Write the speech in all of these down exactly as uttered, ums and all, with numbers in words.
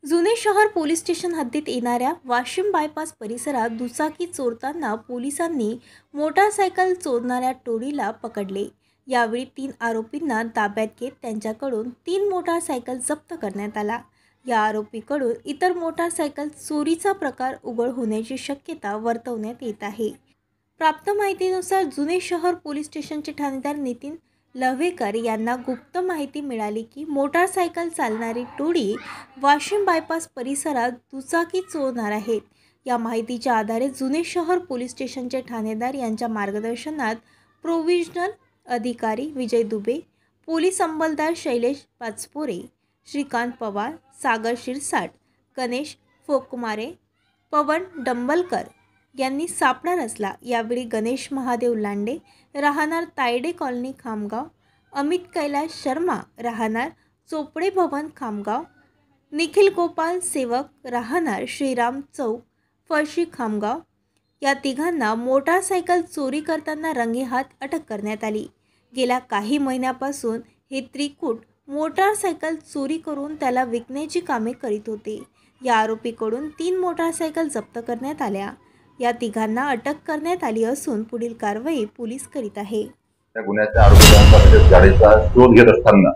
जुने शहर police station हद्दीत येणाऱ्या वाशिम बायपास परिसरात दुचाकी चोरताना पोलिसांनी मोटारसायकल चोरणाऱ्या टोळीला पकडले। यावेळी तीन आरोपींना ताब्यात घेत त्यांच्याकडून तीन मोटारसायकल जप्त करण्यात आला। या आरोपीकडून इतर मोटारसायकल चोरीचा प्रकार उघड होण्याची शक्यता वर्तवण्यात येत आहे। प्राप्त माहितीनुसार जुने शहर पोलीस स्टेशनचे ठाणेदार नितीन लव्हेकर यांना गुप्त माहिती मिळाली की मोटारसायकल चालणारी टोळी वाशिम बायपास परिसरात दुचाकी चोरणार आहेत। या माहितीच्या आधारे जुने शहर पोलीस स्टेशनचे ठाणेदार यांच्या मार्गदर्शनात प्रोव्हिजनल अधिकारी विजय दुबे, पोलीस अंमलदार शैलेश पाचपोरे, श्रीकांत पवार, सागर शिरसाट, गणेश फोकुमारे, पवन डंबलकर यांनी सापळा रचला। यावेळी गणेश महादेव लांडे राहणार तायडे कॉलनी खामगाव, अमित कैलाश शर्मा राहणार चोपडे भवन खामगाव, निखिल गोपाल सेवक राहणार श्रीराम चौक फळशी खामगाव या तिघांना मोटारसायकल चोरी करताना रंगेहात अटक करण्यात आली। गेल्या काही महिन्यापासून हे त्रिकूट मोटारसायकल चोरी करून त्याला विकण्याची कामे करीत होते। या आरोपीकडून तीन मोटारसायकल जप्त करण्यात आल्या। या तिघांना अटक करण्यात आली असून पुढील कारवाई पोलीस करीत आहे। त्या गुन्ह्याच्या आरोपींचा गाडीचा शोध घेत असताना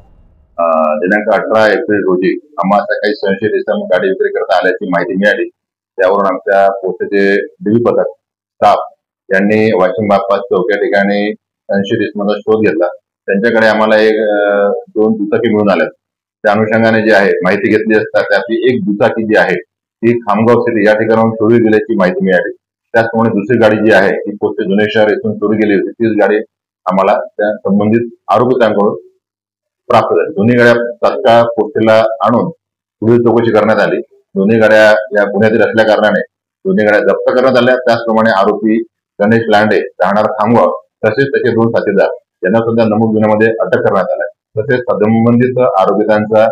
दिनांक अठरा एप्रिल रोजी आम्हाला काही संशयित इसम गाडी विक्री करता आल्याची माहिती मिळाली। त्यावरून आमच्या पोस्टचे डीबी पथक स्टाफ यांनी वाशिम बायपास चौक या ठिकाणी संशयित इसमाचा शोध घेतला। त्यांच्याकडे आम्हाला एक दोन दुचाकी मिळून आल्या। त्या अनुषंगाने जे आहे माहिती घेतली असता त्यातली एक दुचाकी जी आहे ती खामगाव सिटी या ठिकाणाहून चोरी गेल्याची माहिती मिळाली। त्याचप्रमाणे दुसरी गाडी जी आहे ती पोस्ट जुने शहर येथून चोरी गेली होती, तीच गाडी आम्हाला त्या संबंधित आरोपितांकडून प्राप्त झाली। दोन्ही गाड्या तात्काळ पोस्टेला आणून पुढील चौकशी करण्यात आली। दोन्ही गाड्या या गुन्ह्यातील असल्या कारणाने दोन्ही गाड्या जप्त करण्यात आल्या। त्याचप्रमाणे आरोपी गणेश लांडे राहणार खामगाव तसेच त्याचे दोन साथीदार यांना सुद्धा नमूद गुन्ह्यामध्ये अटक करण्यात आल्या। तसेच संबंधित आरोपितांचा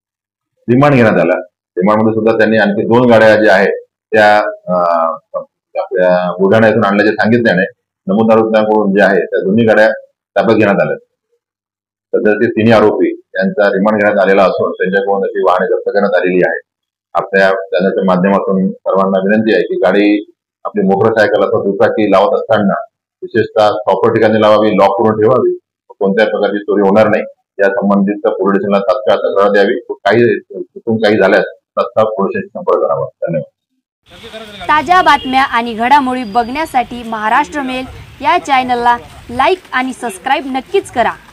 रिमांड घेण्यात आला। रिमांडमध्ये सुद्धा त्यांनी आणखी दोन गाड्या ज्या आहेत त्या आपल्या बुलढाणा येथून आणल्याचे सांगितल्याने नमूद आरोपितांकडून जे आहे त्या दोन्ही गाड्या ताब्यात घेण्यात आल्या। सध्याचे तिन्ही आरोपी यांचा रिमांड घेण्यात आलेला असून त्यांच्याकडून अशी वाहने जप्त करण्यात आलेली आहे। आपल्या चॅनलच्या माध्यमातून सर्वांना विनंती आहे की गाडी आपली मोटरसायकल अथवा दुचाकी लावत असताना विशेषतः प्रॉपर ठिकाणी लावावी, लॉक करून ठेवावी, कोणत्याही प्रकारची चोरी होणार नाही या संबंधित पोलीस स्टेशनला तात्काळ तक्रार द्यावी। काही चुकून काही झाल्यास तात्काळ पोलीस स्टेशन संपर्क करावा। धन्यवाद। ताज्या बातम्या आणि घडामोडी बघण्यासाठी महाराष्ट्र मेल या चॅनलला लाईक आणि सबस्क्राईब नक्कीच करा।